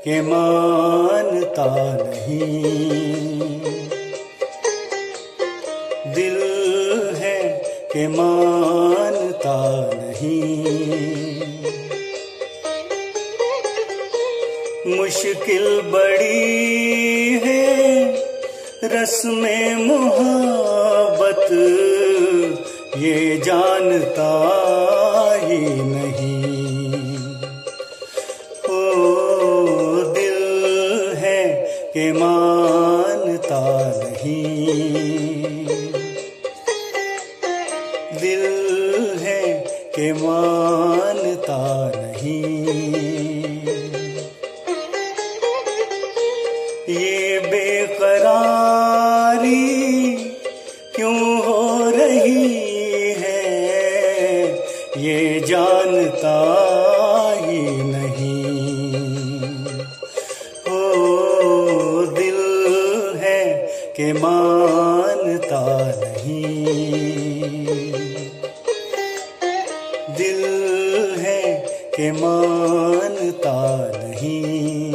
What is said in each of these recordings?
के मानता नहीं। दिल है के मानता नहीं। मुश्किल बड़ी है रस्में मोहब्बत, ये जानता ही नहीं। ओ दिल है के मानता नहीं। दिल है के मानता नहीं। ये बेकरारी क्यों हो रही है, ये जानता ही नहीं। ओ दिल है के मानता नहीं। दिल है के मानता नहीं।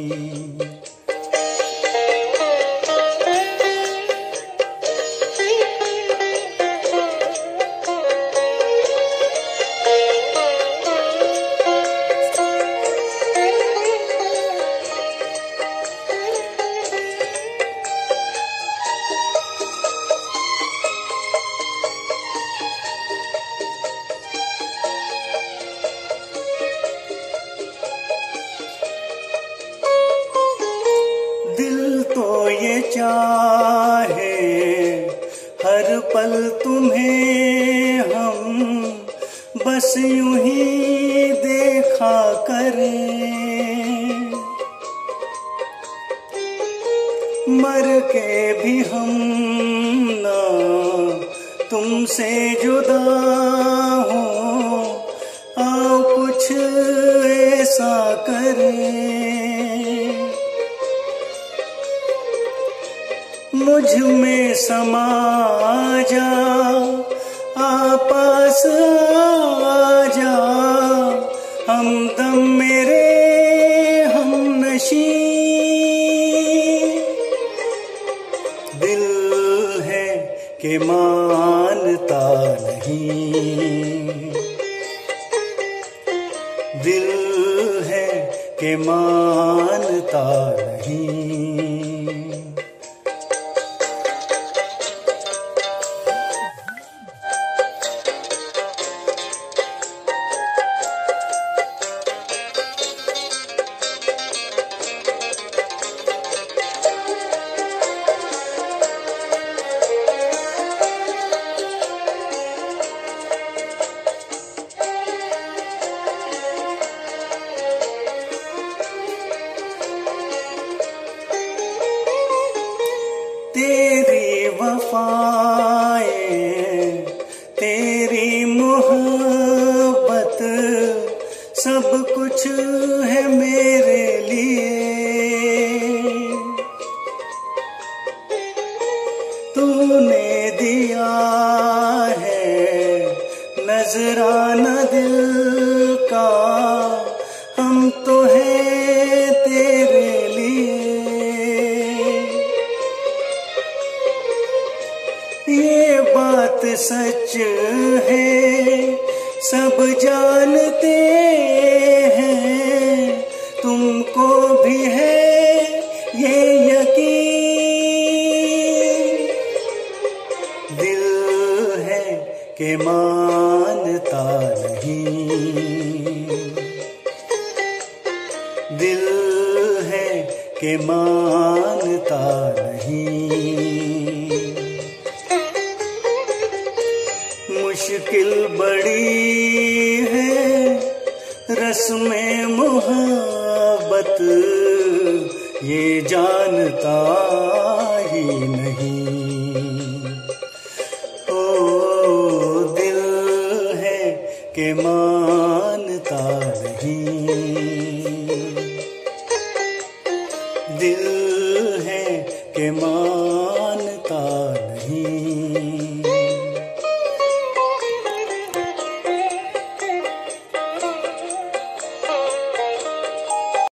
दिल तो ये चाहे हर पल तुम्हें हम बस यूं ही देखा करें, मर के भी हम ना तुमसे जुदा हो, आओ कुछ ऐसा करें। मुझ में समा जा, पास आ जा, हमदम मेरे हमनशी। दिल है के मानता नहीं। दिल है के मानता नहीं। तेरी वफाएं, तेरी मोहब्बत, सब कुछ है मेरे लिए। तूने दिया है नजराना दिल का, हम तो हैं तेरे लिए। ये बात सच है, सब जानते हैं, तुमको भी है ये यकीन। दिल है के मानता नहीं। दिल है के मानता नहीं। मुश्किल बड़ी है रस्में मोहब्बत, ये जानता ही नहीं। ओ दिल है के मानता नहीं। दिल है के